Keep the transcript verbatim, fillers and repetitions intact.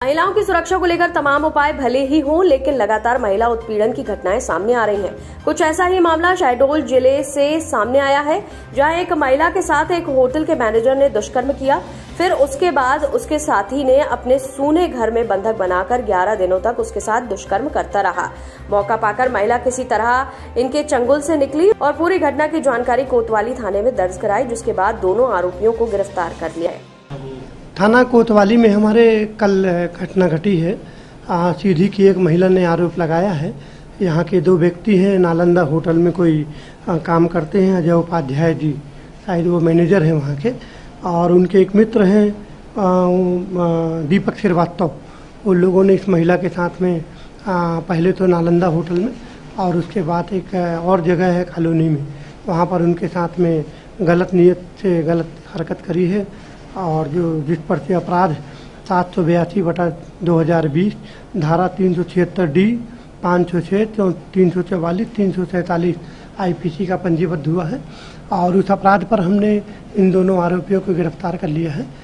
महिलाओं की सुरक्षा को लेकर तमाम उपाय भले ही हों, लेकिन लगातार महिला उत्पीड़न की घटनाएं सामने आ रही हैं। कुछ ऐसा ही मामला शहडोल जिले से सामने आया है, जहां एक महिला के साथ एक होटल के मैनेजर ने दुष्कर्म किया। फिर उसके बाद उसके साथी ने अपने सूने घर में बंधक बनाकर ग्यारह दिनों तक उसके साथ दुष्कर्म करता रहा। मौका पाकर महिला किसी तरह इनके चंगुल से निकली और पूरी घटना की जानकारी कोतवाली थाने में दर्ज कराई, जिसके बाद दोनों आरोपियों को गिरफ्तार कर लिया है। थाना कोतवाली में हमारे कल घटना घटी है। आ, सीधी की एक महिला ने आरोप लगाया है। यहाँ के दो व्यक्ति हैं, नालंदा होटल में कोई आ, काम करते हैं, अजय उपाध्याय जी, शायद वो मैनेजर हैं वहाँ के, और उनके एक मित्र हैं दीपक श्रीवास्तव। उन लोगों ने इस महिला के साथ में आ, पहले तो नालंदा होटल में और उसके बाद एक और जगह है कॉलोनी में, वहाँ पर उनके साथ में गलत नीयत से गलत हरकत करी है। और जो जिस पर से अपराध सात सौ बयासी बटा दो हजार बीस धारा तीन सौ छिहत्तर डी पाँच सौ छः तीन सौ चौवालीस तीन सौ सैंतालीस आई पी सी का पंजीबद्ध हुआ है, और उस अपराध पर हमने इन दोनों आरोपियों को गिरफ्तार कर लिया है।